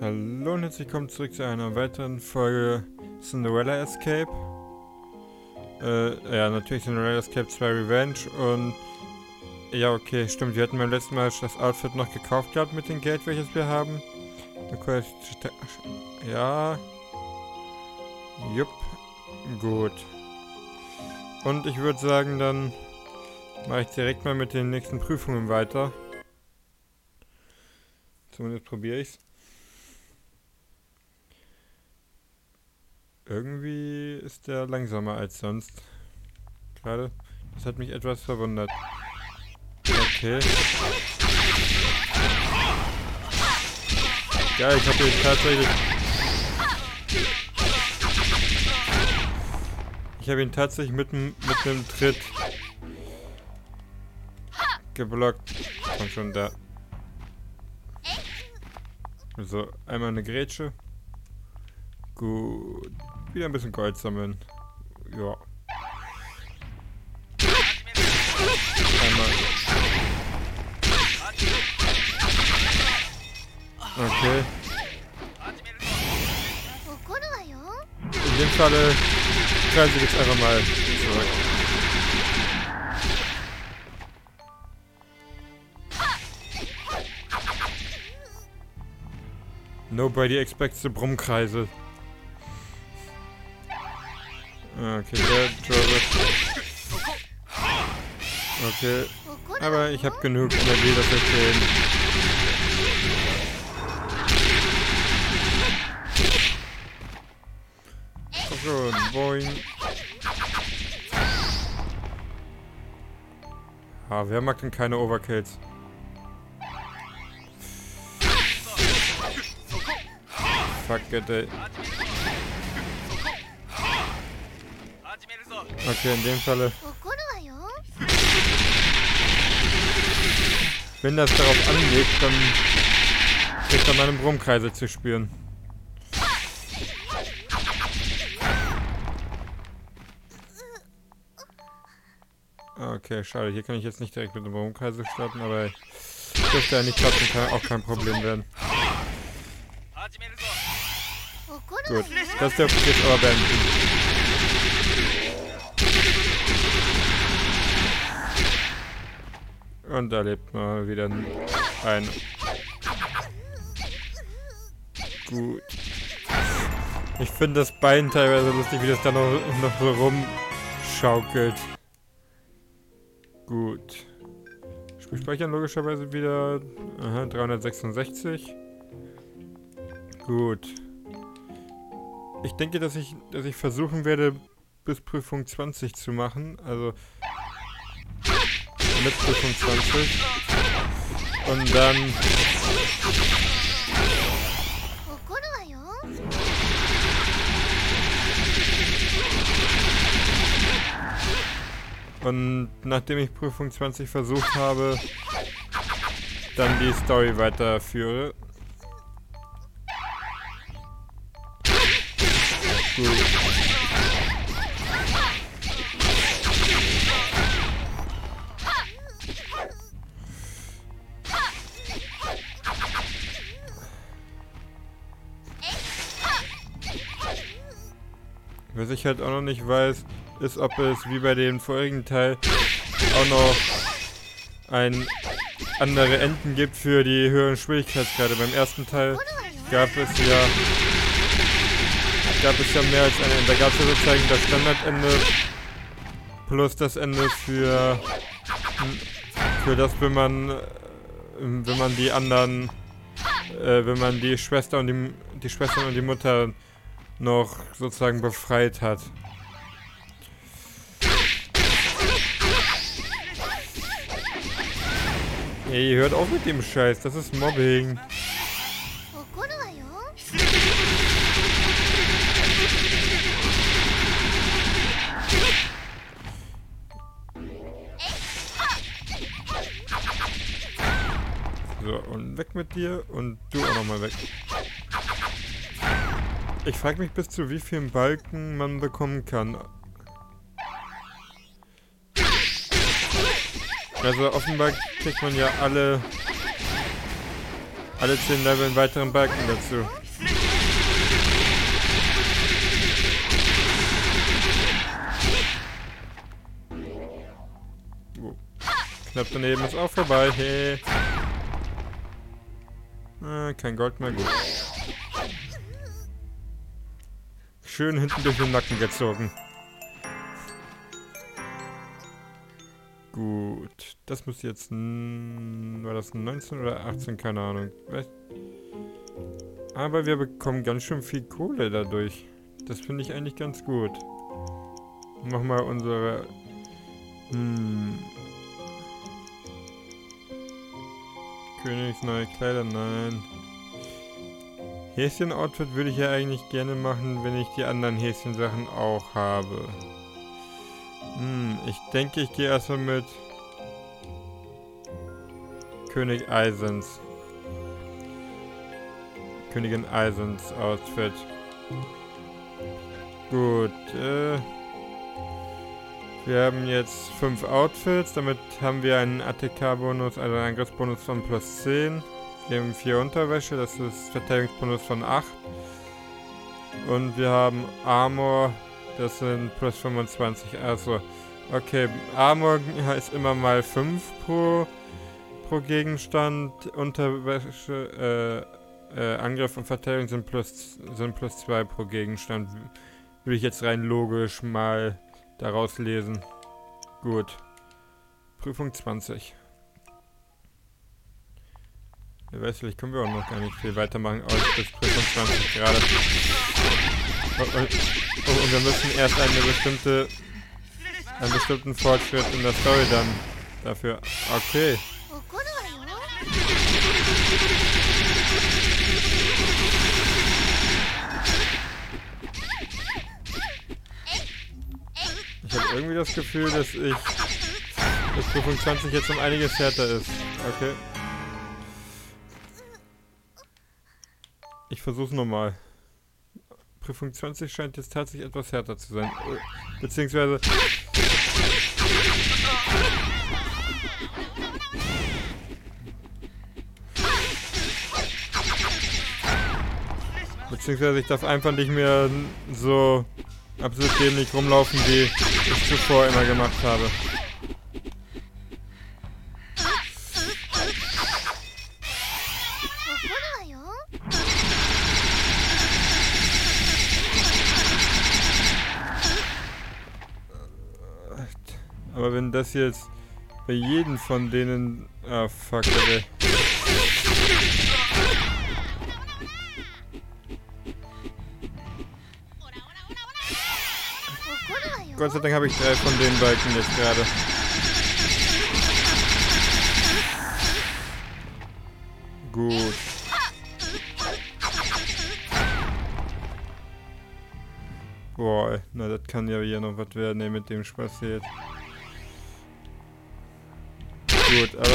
Hallo und herzlich willkommen zurück zu einer weiteren Folge Cinderella Escape. Ja, natürlich Cinderella Escape 2 Revenge und... Ja, okay, stimmt, wir hatten beim letzten Mal das Outfit noch gekauft gehabt mit dem Geld, welches wir haben. Ja. Jupp. Gut. Und ich würde sagen, dann mache ich direkt mal mit den nächsten Prüfungen weiter. Zumindest probiere ich's. Irgendwie ist der langsamer als sonst. Gerade. Das hat mich etwas verwundert. Okay. Ja, ich habe ihn tatsächlich... Ich habe ihn tatsächlich mit einem Tritt geblockt. Komm schon, da. So, einmal eine Grätsche. Gut. Wieder ein bisschen Gold sammeln. Ja. Einmal. Okay. In dem Falle kreise ich jetzt einfach mal zurück. Nobody expects the Brummkreisel. Okay, der Joseph. Okay. Aber ich habe genug Energie, das zu sehen. So, boing. Ah, wer mag denn keine Overkills? Fuck it, ey. Okay, in dem Falle. Wenn das darauf anlegt, dann kriegt er meinen Brummkreisel zu spüren. Okay, schade. Hier kann ich jetzt nicht direkt mit dem Brummkreisel starten, aber dürfte ja nicht klappen, kann auch kein Problem werden. Gut, das dürfte ich jetzt aber beenden. Und da lebt mal wieder ein. Gut. Ich finde das Bein teilweise lustig, wie das da noch so rumschaukelt. Gut. Spiel speichern logischerweise wieder. Aha, 366. Gut. Ich denke, dass ich versuchen werde, bis Prüfung 20 zu machen. Also mit Prüfung 20. Und dann... Und nachdem ich Prüfung 20 versucht habe, dann die Story weiterführe. Gut. Was ich halt auch noch nicht weiß, ist, ob es wie bei dem vorigen Teil auch noch andere Enden gibt für die höheren Schwierigkeitsgrade. Beim ersten Teil gab es ja mehr als ein Ende. Da gab es ja sozusagen das Standardende plus das Ende für das, wenn man die anderen, wenn man die Schwester und die Schwestern und die Mutter noch sozusagen befreit hat. Ey, hört auf mit dem Scheiß, das ist Mobbing. So, und weg mit dir und du auch nochmal weg. Ich frage mich, bis zu wie vielen Balken man bekommen kann. Also offenbar kriegt man ja alle alle 10 Level einen weiteren Balken dazu. Knapp daneben ist auch vorbei. Hey. Kein Gold mehr, gut. Schön hinten durch den Nacken gezogen. Gut. Das muss jetzt... war das 19 oder 18? Keine Ahnung. Aber wir bekommen ganz schön viel Kohle dadurch. Das finde ich eigentlich ganz gut. Nochmal unsere... Königs neue Kleider, nein. Häschen-Outfit würde ich ja eigentlich gerne machen, wenn ich die anderen Häschen-Sachen auch habe. Ich denke, ich gehe erstmal mit König Eisens. Königin Eisens Outfit. Gut, wir haben jetzt 5 Outfits, damit haben wir einen ATK-Bonus, also einen Angriffsbonus von plus 10. Wir haben 4 Unterwäsche, das ist Verteidigungsbonus von 8. Und wir haben Armor, das sind plus 25. Also, okay, Armor heißt immer mal 5 pro Gegenstand. Unterwäsche, Angriff und Verteidigung sind plus 2 pro Gegenstand. Würde ich jetzt rein logisch mal daraus lesen. Gut. Prüfung 20. Ja, weiß, vielleicht können wir auch noch gar nicht viel weitermachen als bis Prüfung 20 gerade. Und wir müssen erst einen bestimmten Fortschritt in der Story dann dafür. Okay. Ich habe irgendwie das Gefühl, dass Prüfung 20 jetzt um einiges härter ist. Okay. Ich versuch's nochmal. Prüfung 20 scheint jetzt tatsächlich etwas härter zu sein. Beziehungsweise... ich darf einfach nicht mehr so absolut dämlich rumlaufen, wie ich zuvor immer gemacht habe. Aber wenn das jetzt bei jedem von denen... Ah, fuck, ey. Gott sei Dank habe ich 3 von den Balken jetzt gerade. Gut. Boah, na das kann ja hier noch was werden, ey, mit dem Spaß hier jetzt. Gut, aber...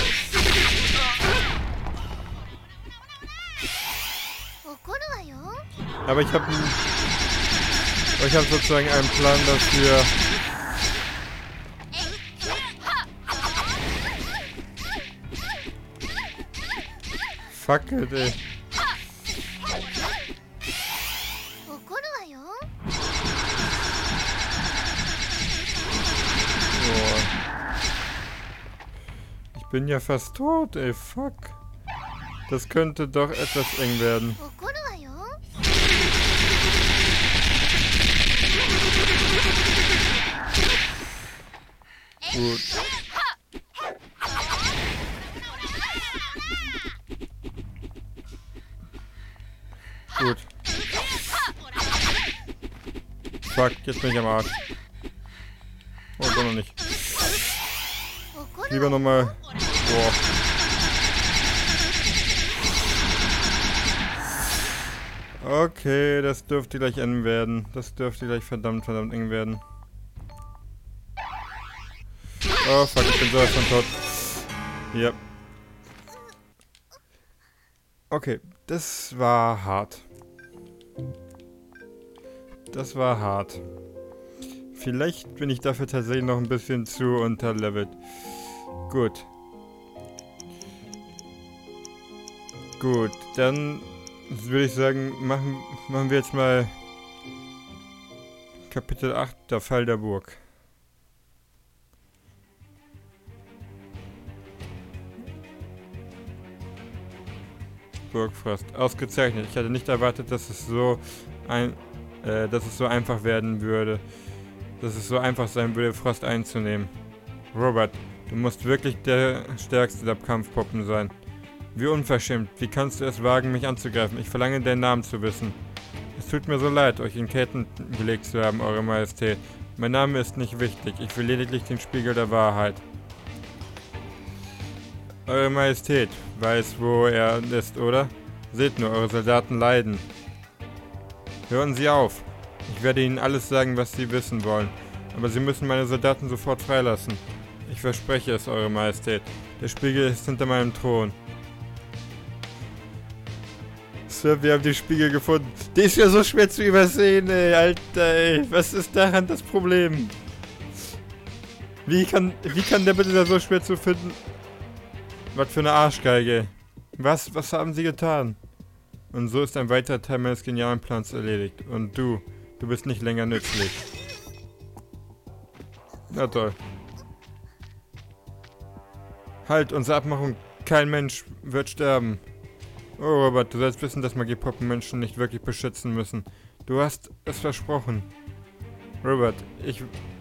Aber ich habe sozusagen einen Plan dafür. Fuck it, ey. Boah. Ich bin ja fast tot, ey. Fuck. Das könnte doch etwas eng werden. Gut. Gut. Fuck, jetzt bin ich am Arsch. Oh, doch noch nicht. Lieber nochmal. Boah. Okay, das dürfte gleich eng werden. Das dürfte gleich verdammt eng werden. Oh fuck, ich bin sowas von tot. Ja. Okay, das war hart. Das war hart. Vielleicht bin ich dafür tatsächlich noch ein bisschen zu unterlevelt. Gut. Gut, dann würde ich sagen, machen wir jetzt mal Kapitel 8, der Fall der Burg. Burgfrost. Ausgezeichnet. Ich hatte nicht erwartet, dass es so einfach werden würde. Dass es so einfach sein würde, Frost einzunehmen. Robert, du musst wirklich der stärkste der Kampfpuppen sein. Wie unverschämt. Wie kannst du es wagen, mich anzugreifen? Ich verlange, deinen Namen zu wissen. Es tut mir so leid, euch in Ketten gelegt zu haben, Eure Majestät. Mein Name ist nicht wichtig. Ich will lediglich den Spiegel der Wahrheit. Eure Majestät weiß, wo er ist, oder? Seht nur, eure Soldaten leiden. Hören Sie auf. Ich werde Ihnen alles sagen, was Sie wissen wollen. Aber Sie müssen meine Soldaten sofort freilassen. Ich verspreche es, Eure Majestät. Der Spiegel ist hinter meinem Thron. Sir, wir haben den Spiegel gefunden. Der ist ja so schwer zu übersehen, ey. Alter, ey. Was ist daran das Problem? Wie kann der bitte da so schwer zu finden? Was für eine Arschgeige. Was haben Sie getan? Und so ist ein weiterer Teil meines genialen Plans erledigt. Und du bist nicht länger nützlich. Na toll. Halt, unsere Abmachung. Kein Mensch wird sterben. Oh, Robert, du sollst wissen, dass Magiepuppen Menschen nicht wirklich beschützen müssen. Du hast es versprochen. Robert, ich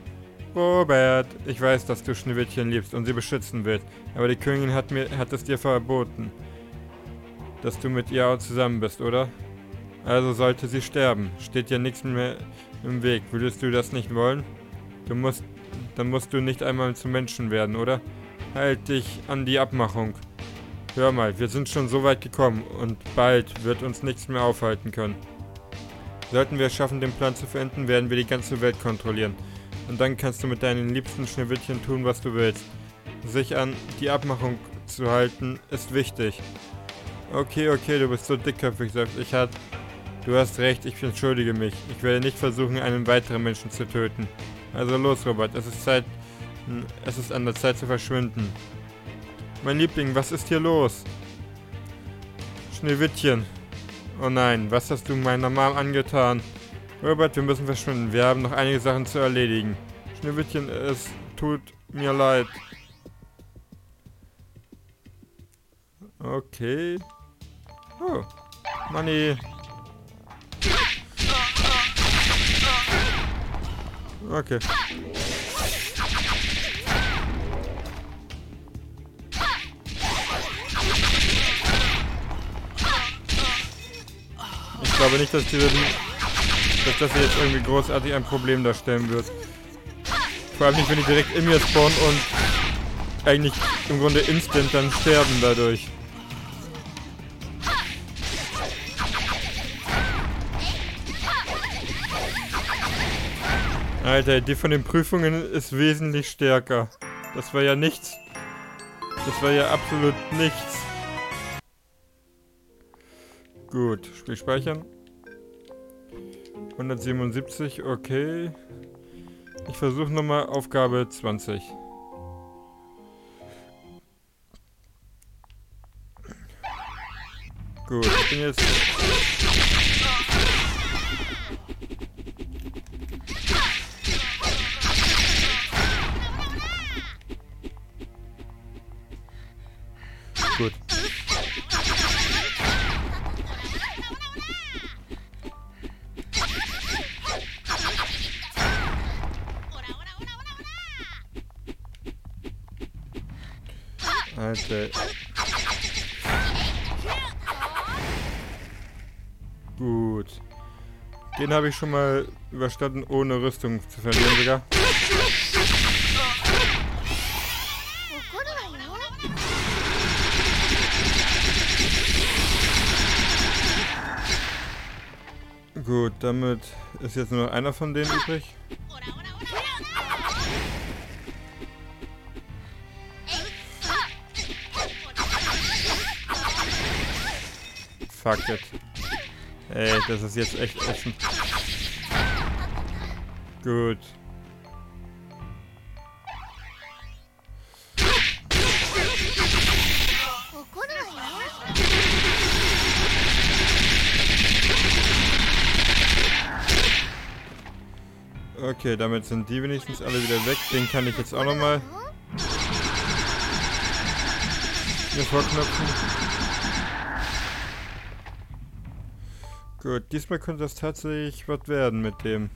weiß, dass du Schneewittchen liebst und sie beschützen willst. Aber die Königin hat es dir verboten, dass du mit ihr zusammen bist, oder? Also sollte sie sterben. Steht dir nichts mehr im Weg. Würdest du das nicht wollen? Dann musst du nicht einmal zum Menschen werden, oder? Halt dich an die Abmachung. Hör mal, wir sind schon so weit gekommen und bald wird uns nichts mehr aufhalten können. Sollten wir es schaffen, den Plan zu verenden, werden wir die ganze Welt kontrollieren. Und dann kannst du mit deinen liebsten Schneewittchen tun, was du willst. Sich an die Abmachung zu halten, ist wichtig. Okay, du bist so dickköpfig, sagt Richard. Du hast recht, ich entschuldige mich. Ich werde nicht versuchen, einen weiteren Menschen zu töten. Also los, Robert, es ist an der Zeit zu verschwinden. Mein Liebling, was ist hier los? Schneewittchen. Oh nein, was hast du meiner Mom angetan? Robert, wir müssen verschwinden. Wir haben noch einige Sachen zu erledigen. Schneewittchen, es tut mir leid. Okay. Oh. Money. Okay. Ich glaube nicht, dass das hier jetzt irgendwie großartig ein Problem darstellen wird. Vor allem nicht, wenn die direkt in mir spawnen und eigentlich im Grunde instant dann sterben dadurch. Alter, die von den Prüfungen ist wesentlich stärker. Das war ja nichts. Das war ja absolut nichts. Gut, Spiel speichern. 177, okay. Ich versuche nochmal Aufgabe 20. Gut, ich bin jetzt... Gut. Alter. Gut. Den habe ich schon mal überstanden, ohne Rüstung zu verlieren sogar. Gut, damit ist jetzt nur noch einer von denen übrig. Fuck it. Ey, das ist jetzt echt ätzend. Gut. Okay, damit sind die wenigstens alle wieder weg. Den kann ich jetzt auch nochmal hier vorknöpfen. Gut, diesmal könnte das tatsächlich was werden mit dem.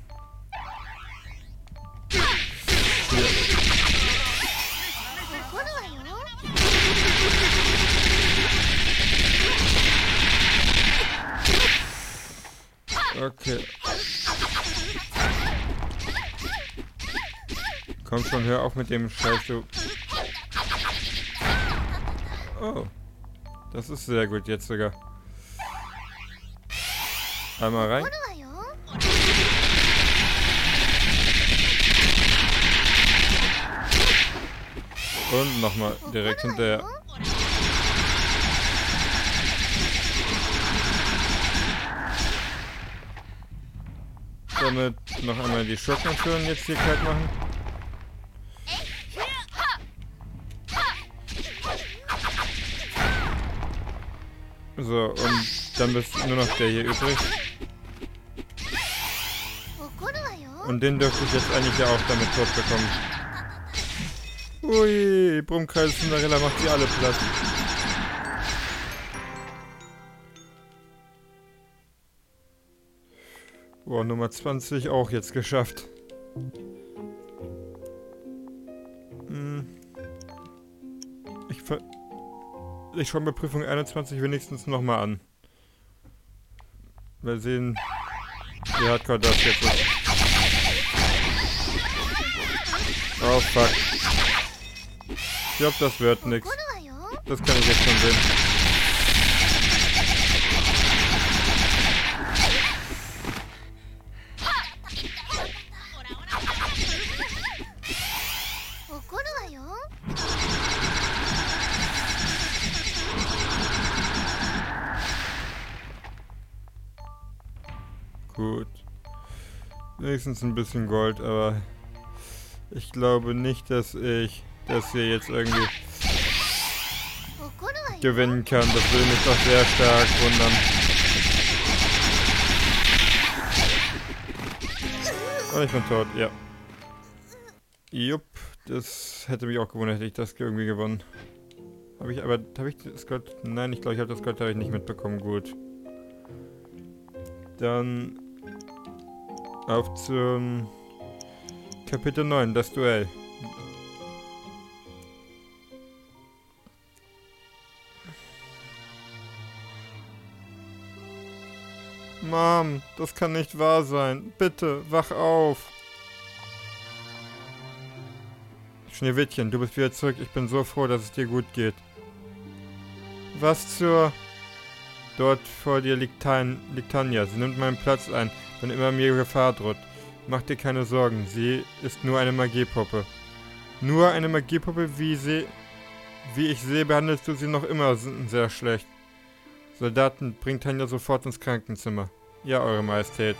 Okay. Komm schon, hör auf mit dem Scheiß, du. Oh. Das ist sehr gut jetzt sogar. Einmal rein. Und nochmal direkt hinterher. Damit noch einmal die Schurkenführer jetzt hier kalt machen. So, und dann ist nur noch der hier übrig. Und den dürfte ich jetzt eigentlich ja auch damit tot bekommen. Ui, Brummkreis Cinderella macht sie alle platt. Boah, Nummer 20 auch jetzt geschafft. Ich schaue mir Prüfung 21 wenigstens nochmal an. Wir sehen, wie hardcore das jetzt ist. Oh fuck. Ich glaube, das wird nix. Das kann ich jetzt schon sehen. Gut. Wenigstens ein bisschen Gold, aber ich glaube nicht, dass ich das hier jetzt irgendwie gewinnen kann. Das würde mich doch sehr stark wundern. Und ich bin tot, ja. Jupp, das hätte mich auch gewundert, hätte ich das irgendwie gewonnen. Habe ich das Gold? Nein, ich glaube, ich habe das Gold nicht mitbekommen. Gut. Dann auf zum Kapitel 9, das Duell. Mom, das kann nicht wahr sein. Bitte, wach auf. Schneewittchen, du bist wieder zurück. Ich bin so froh, dass es dir gut geht. Was zur... Dort vor dir liegt Tanja. Sie nimmt meinen Platz ein, wenn immer mir Gefahr droht. Mach dir keine Sorgen, sie ist nur eine Magiepuppe. Nur eine Magiepuppe, wie ich sehe, behandelst du sie noch immer sehr schlecht. Soldaten, bringt Tanja sofort ins Krankenzimmer. Ja, Eure Majestät.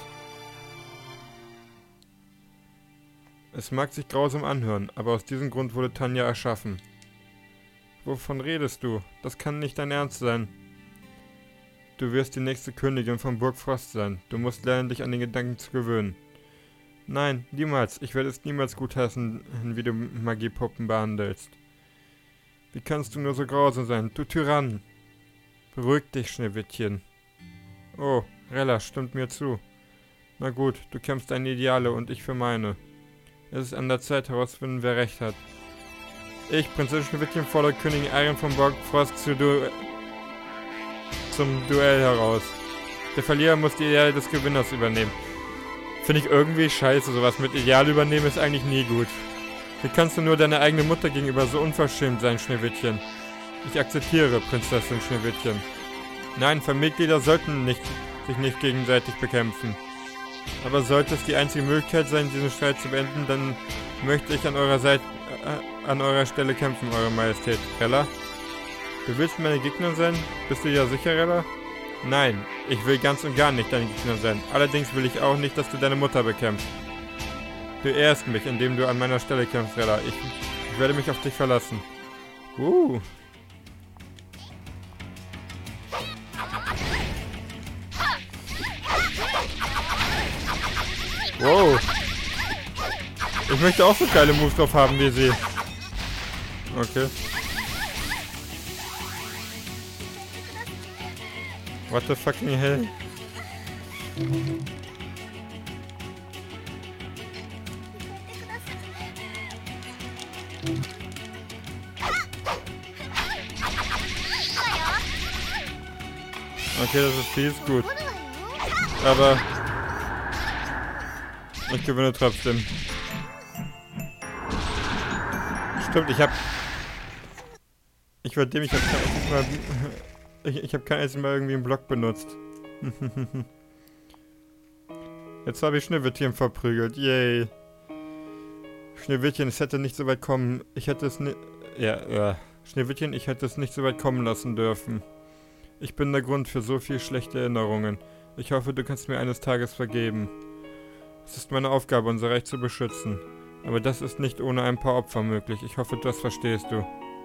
Es mag sich grausam anhören, aber aus diesem Grund wurde Tanja erschaffen. Wovon redest du? Das kann nicht dein Ernst sein. Du wirst die nächste Königin von Burg Frost sein. Du musst lernen, dich an den Gedanken zu gewöhnen. Nein, niemals. Ich werde es niemals gutheißen, wie du Magiepuppen behandelst. Wie kannst du nur so grausam sein? Du Tyrann! Beruhig dich, Schneewittchen. Oh, Rella stimmt mir zu. Na gut, du kämpfst deine Ideale und ich für meine. Es ist an der Zeit herauszufinden, wer recht hat. Ich, Prinzessin Schneewittchen, fordere Königin Arion von Burg Frost zum Duell heraus. Der Verlierer muss die Ideale des Gewinners übernehmen. Finde ich irgendwie scheiße, sowas mit Ideal übernehmen ist eigentlich nie gut. Wie kannst du nur deiner eigenen Mutter gegenüber so unverschämt sein, Schneewittchen? Ich akzeptiere, Prinzessin Schneewittchen. Nein, Familienmitglieder sollten sich nicht gegenseitig bekämpfen. Aber sollte es die einzige Möglichkeit sein, diesen Streit zu beenden, dann möchte ich an eurer Stelle kämpfen, Eure Majestät. Rella? Du willst meine Gegner sein? Bist du ja sicher, Rella? Nein, ich will ganz und gar nicht deine Gegner sein. Allerdings will ich auch nicht, dass du deine Mutter bekämpfst. Du ehrst mich, indem du an meiner Stelle kämpfst, Rella. Ich werde mich auf dich verlassen. Wow. Ich möchte auch so geile Moves drauf haben wie sie. Okay. What the fucking hell? Okay, das ist viel gut. Aber ich gewinne trotzdem. Stimmt, ich habe kein einziges Mal irgendwie einen Block benutzt. Jetzt habe ich Schneewittchen verprügelt. Yay. Schneewittchen, es hätte nicht so weit kommen. Schneewittchen, ich hätte es nicht so weit kommen lassen dürfen. Ich bin der Grund für so viel schlechte Erinnerungen. Ich hoffe, du kannst mir eines Tages vergeben. Es ist meine Aufgabe, unser Reich zu beschützen. Aber das ist nicht ohne ein paar Opfer möglich. Ich hoffe, das verstehst du.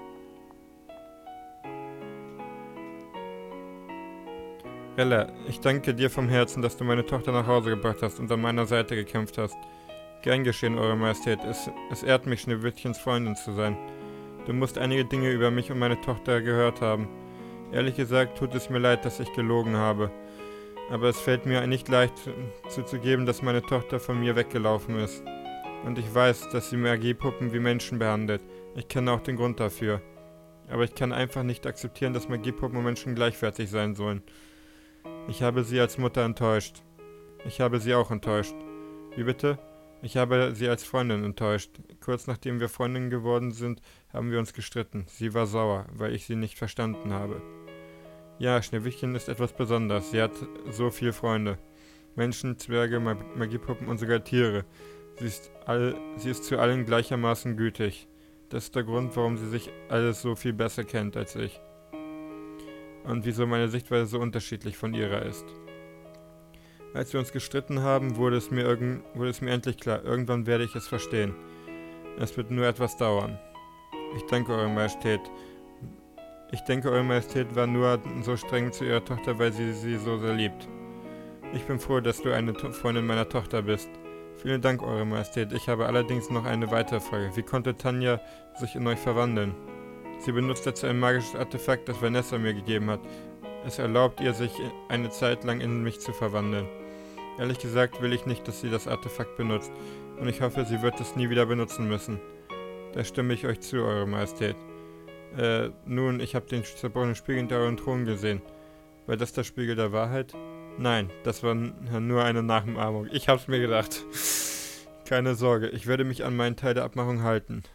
Rella, ich danke dir vom Herzen, dass du meine Tochter nach Hause gebracht hast und an meiner Seite gekämpft hast. Gern geschehen, Eure Majestät. Es ehrt mich, Schneewittchens Freundin zu sein. Du musst einige Dinge über mich und meine Tochter gehört haben. Ehrlich gesagt tut es mir leid, dass ich gelogen habe. Aber es fällt mir nicht leicht zuzugeben, dass meine Tochter von mir weggelaufen ist. Und ich weiß, dass sie Magiepuppen wie Menschen behandelt. Ich kenne auch den Grund dafür. Aber ich kann einfach nicht akzeptieren, dass Magiepuppen und Menschen gleichwertig sein sollen. Ich habe sie als Mutter enttäuscht. Ich habe sie auch enttäuscht. Wie bitte? Ich habe sie als Freundin enttäuscht. Kurz nachdem wir Freundinnen geworden sind, haben wir uns gestritten. Sie war sauer, weil ich sie nicht verstanden habe. Ja, Schneewittchen ist etwas Besonderes. Sie hat so viele Freunde. Menschen, Zwerge, Magiepuppen und sogar Tiere. Sie ist zu allen gleichermaßen gütig. Das ist der Grund, warum sie sich alles so viel besser kennt als ich. Und wieso meine Sichtweise so unterschiedlich von ihrer ist. Als wir uns gestritten haben, wurde es mir endlich klar. Irgendwann werde ich es verstehen. Es wird nur etwas dauern. Ich danke, Eure Majestät. Ich denke, Eure Majestät war nur so streng zu ihrer Tochter, weil sie sie so sehr liebt. Ich bin froh, dass du eine Freundin meiner Tochter bist. Vielen Dank, Eure Majestät. Ich habe allerdings noch eine weitere Frage. Wie konnte Tanja sich in euch verwandeln? Sie benutzt dazu ein magisches Artefakt, das Vanessa mir gegeben hat. Es erlaubt ihr, sich eine Zeit lang in mich zu verwandeln. Ehrlich gesagt will ich nicht, dass sie das Artefakt benutzt. Und ich hoffe, sie wird es nie wieder benutzen müssen. Da stimme ich euch zu, Eure Majestät. Nun, ich habe den zerbrochenen Spiegel hinter euren Thron gesehen. War das der Spiegel der Wahrheit? Nein, das war nur eine Nachahmung. Ich hab's mir gedacht. Keine Sorge, ich werde mich an meinen Teil der Abmachung halten.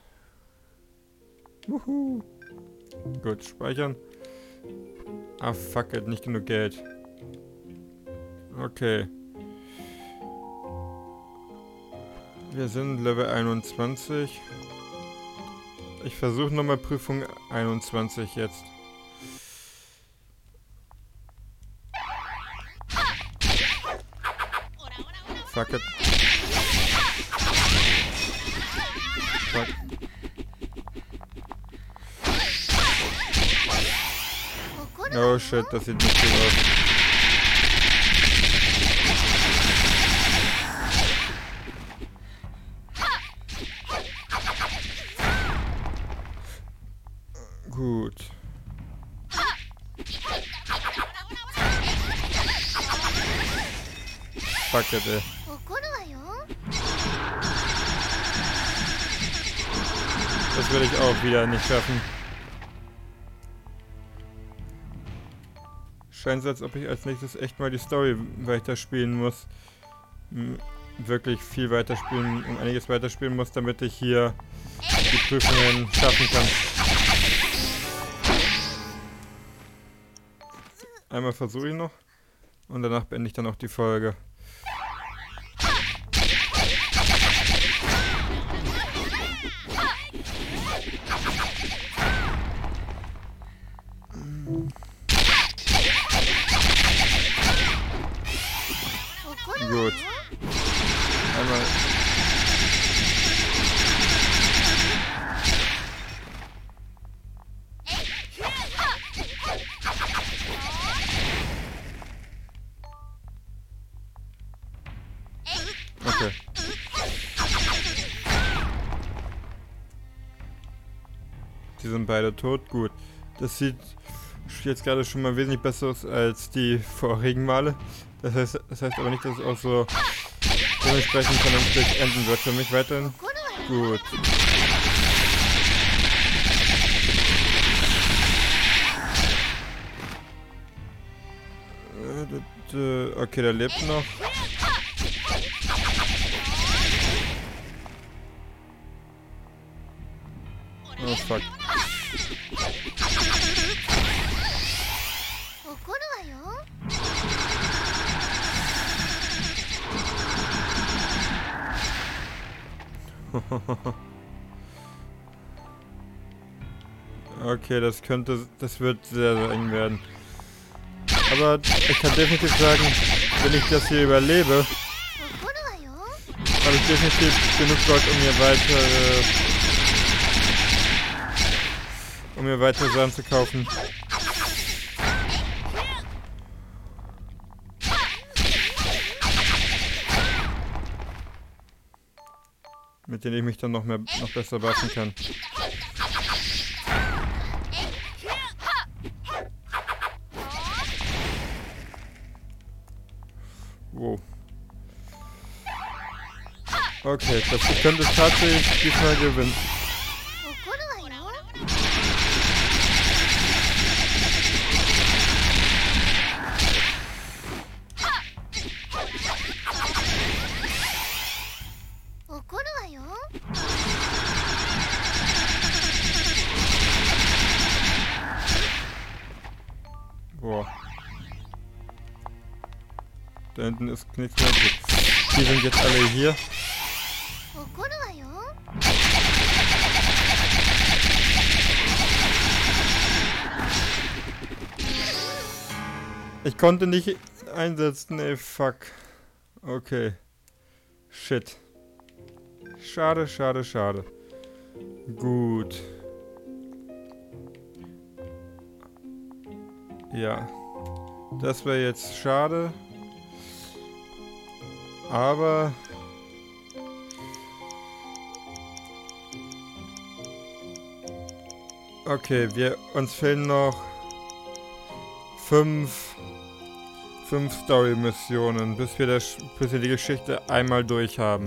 Wuhu. Gut, speichern. Ah, fuck it, nicht genug Geld. Okay. Wir sind Level 21. Ich versuche nochmal Prüfung 21 jetzt. Fuck it. Fuck. Oh shit, das sieht nicht gut aus. Gut. Fuck it, ey. Das will ich auch wieder nicht schaffen. Scheint so, als ob ich als nächstes echt mal die Story weiterspielen muss. Wirklich viel weiterspielen und einiges weiterspielen muss, damit ich hier die Prüfungen schaffen kann. Einmal versuche ich noch und danach beende ich dann auch die Folge. Gut. Einmal. Okay. die sind beide tot. Gut. Das sieht jetzt gerade schon mal wesentlich besser aus als die vorigen Male. Das heißt aber nicht, dass es auch so dementsprechend vernünftig enden wird für mich weiterhin. Gut. Okay, der lebt noch. Oh fuck. Okay, das wird sehr, sehr eng werden. Aber ich kann definitiv sagen, wenn ich das hier überlebe, habe ich definitiv genug Gold, um mir weitere Sachen zu kaufen. Mit denen ich mich dann noch besser buffen kann. Wow. Okay, ich könnte es tatsächlich diesmal gewinnen. Boah. Da hinten ist nichts mehr. Die sind jetzt alle hier. Ich konnte nicht einsetzen, ey, fuck. Okay. Shit. Schade, schade, schade. Gut. Ja. Das wäre jetzt schade. Aber... Okay, uns fehlen noch 5 Story-Missionen, bis wir die Geschichte einmal durch haben.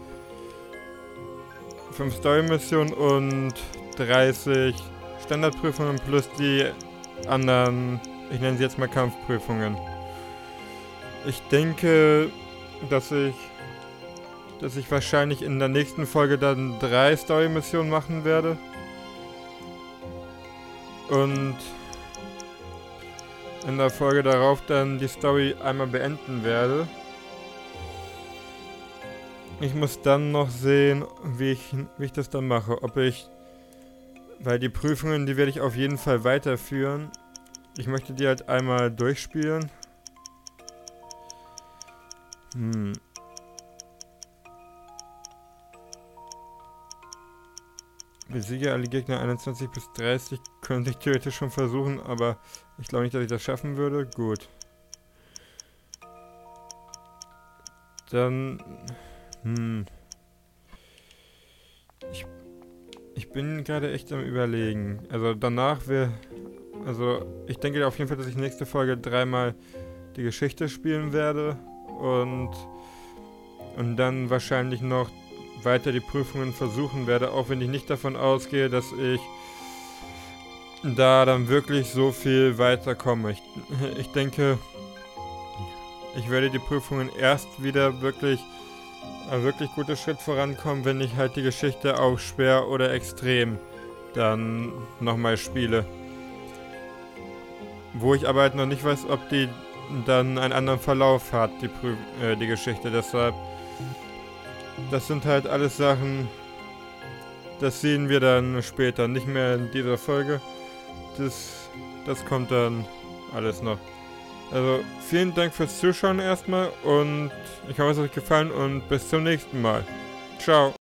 5 Story-Missionen und 30 Standardprüfungen plus die anderen, ich nenne sie jetzt mal Kampfprüfungen. Ich denke, dass ich wahrscheinlich in der nächsten Folge dann 3 Story-Missionen machen werde. Und in der Folge darauf dann die Story einmal beenden werde. Ich muss dann noch sehen, wie ich das dann mache. Weil die Prüfungen, die werde ich auf jeden Fall weiterführen. Ich möchte die halt einmal durchspielen. Besiege alle Gegner 21 bis 30, könnte ich theoretisch schon versuchen, aber ich glaube nicht, dass ich das schaffen würde. Gut. Dann... Ich bin gerade echt am Überlegen. Also danach ich denke auf jeden Fall, dass ich nächste Folge 3-mal die Geschichte spielen werde und dann wahrscheinlich noch weiter die Prüfungen versuchen werde, auch wenn ich nicht davon ausgehe, dass ich da dann wirklich so viel weiterkomme. Ich denke, ich werde die Prüfungen erst wieder wirklich guter Schritt vorankommen, wenn ich halt die Geschichte auf schwer oder extrem dann nochmal spiele. Wo ich aber halt noch nicht weiß, ob die dann einen anderen Verlauf hat, die Geschichte. Deshalb, das sind halt alles Sachen, das sehen wir dann später, nicht mehr in dieser Folge. Das kommt dann alles noch. Also, vielen Dank fürs Zuschauen erstmal und ich hoffe, es hat euch gefallen und bis zum nächsten Mal. Ciao.